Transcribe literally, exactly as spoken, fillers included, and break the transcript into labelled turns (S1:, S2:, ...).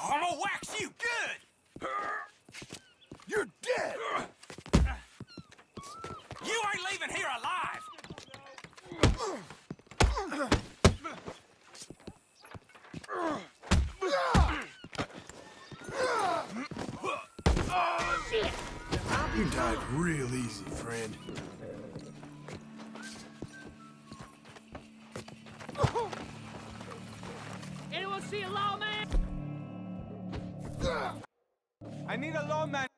S1: I'm gonna wax you good!
S2: You're dead!
S1: You ain't leaving here alive!
S2: You died real easy, friend.
S3: Anyone see a lawman?
S2: I need a lawman.